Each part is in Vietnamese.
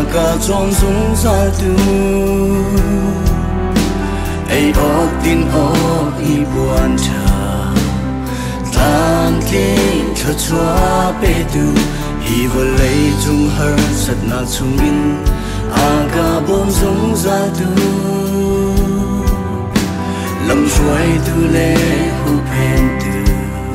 cả trong súng ra tu ai ốc tin ốc y buồn chờ tan kinh cho chúa bê tu hi vô lấy chung hơ sat na chung in aga bom súng ra tu lâm suy tu lệ hu pen tu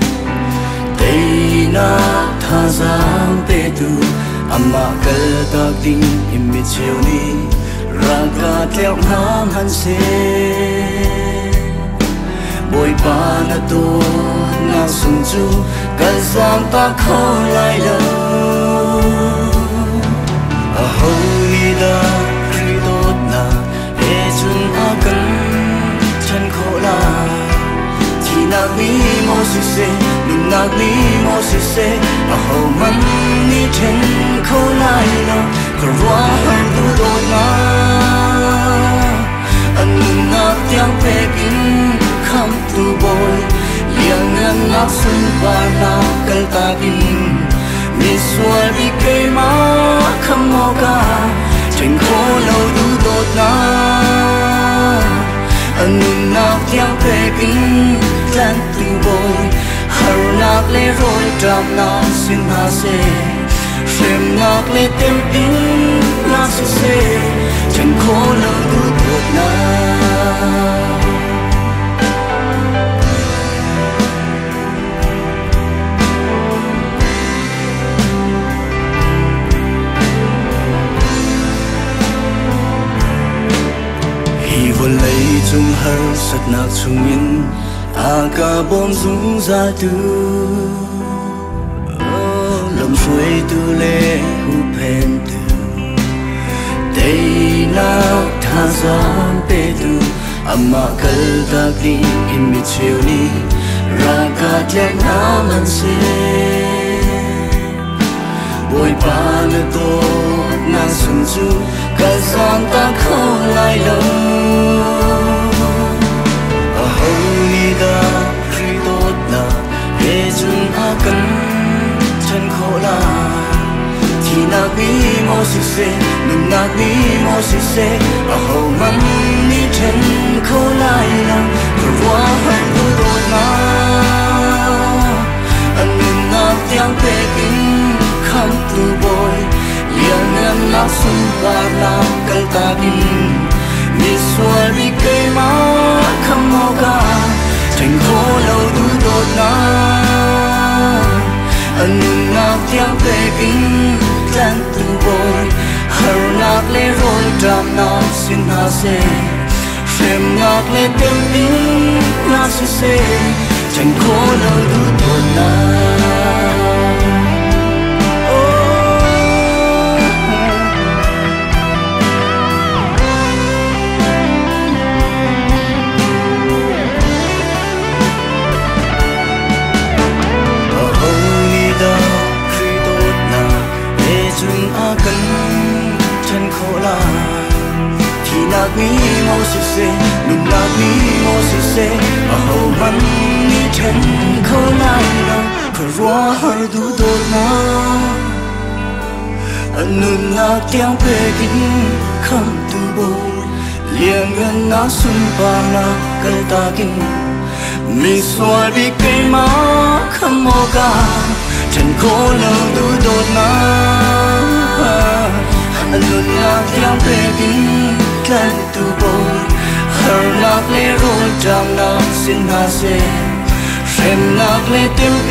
tây na tha giang bê tu amma kal ta ding imi chiu ni raga tleo nam han se boy pa na to na sung chu kal zam ta kho lai lo a holy da kri dot na e chun a kan chan kho la chi na mi mo su se nun na mi mo su se a ho man ni chen kho lai lo ko wa han du do na an na tiang pe kin kham tu boy liang ngan nak sun pa na kal ta kin mi swal bi ke ma kham mo ka chen kho lo du do na an na tiang pe kin tan tu boy har nak le roi dam na sin ha se shem nak le tem in na se se chen kho lo du do na vô lấy chung hơ sat nak chung in aga bom súng ra tu lâm suy tu lệ hu pen tu tây nak tha giang pe tu amma kal ta ding imi chiu ni raga tleo nam han se boy pa na to na sung chu kal zam ta kho lai lo a holy da kri dot na e chun a kan chan kho la chi na mi mo su se nun na mi mo su se a ho man ni chen kho lai la ko wa han du do na an na tiang pe kin kham tu boy liang ngan nak sun pa na kal ta din mi swal bi ke ma kham mo ka chen kho lo du do na an na tiang pe kin tan tu boy har nak le roi dam na sin ha se shem nak le tem in na se se chen kho lo du do na mi mo su se nun na mi mo su se a ho man ni chen kho lai lo ko ro har du do na an nun na tiang pe kin kham tu bo liang ngan na sun pa na kal ta kin mi swal bi ke ma kham mo ka chen kho lo du do na an nun na tiang pe kin tan tu boy har nak le roi dam na sin ha se shem nak le tem